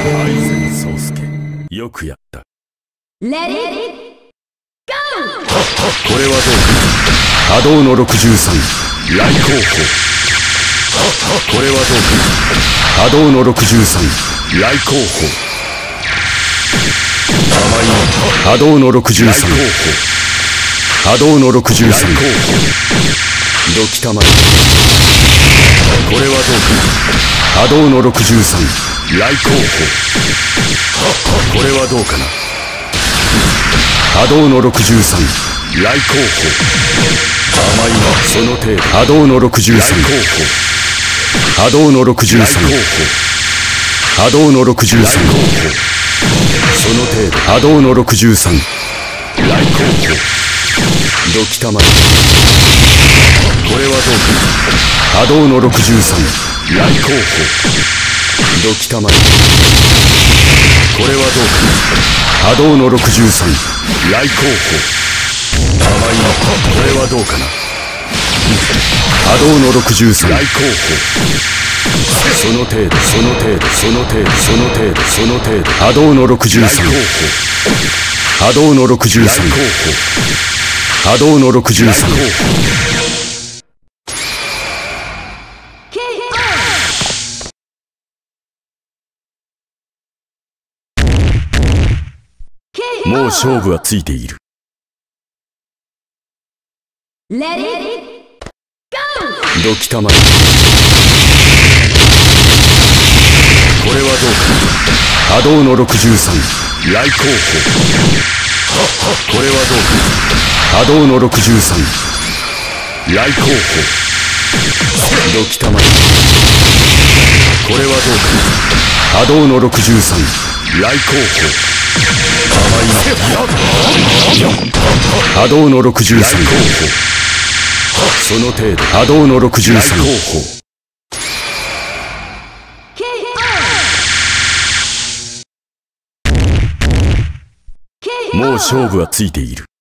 愛禅宗介、よくやった。 レディーゴー。 これはどうか。波動の63、来候補。これはどうか。波動の63、来候補。甘いな。波動の63、来候補。波動の63、来候補。どきたまえ。これはどうか。波動の63、来候補。これはどうかな。波動の63、来候補。甘いな。その程度。波動の63、来候補。波動の63、来候補。波動の63、来候補。その程度。波動の63、来候補。どきたまえ。これはどうか。波動の63、来候補。どきたまえ。これはどうか。波動の63、来候補。甘いな。これはどうかな。波動の63、来候補。その程度、その程度、その程度、その程度、その程度。波動の63、来候補。波動の63、来候補。波動の63、来候補。もう勝負はついている。 レディーゴー。 どきたまえ。これはどうか。波動の63、来候補。これはどうか。波動の63、来候補。どきたまえ。これはどうか。波動の63、来候補。甘いな。波動の63、来候補。その程度。波動の63、来候補。もう勝負はついている。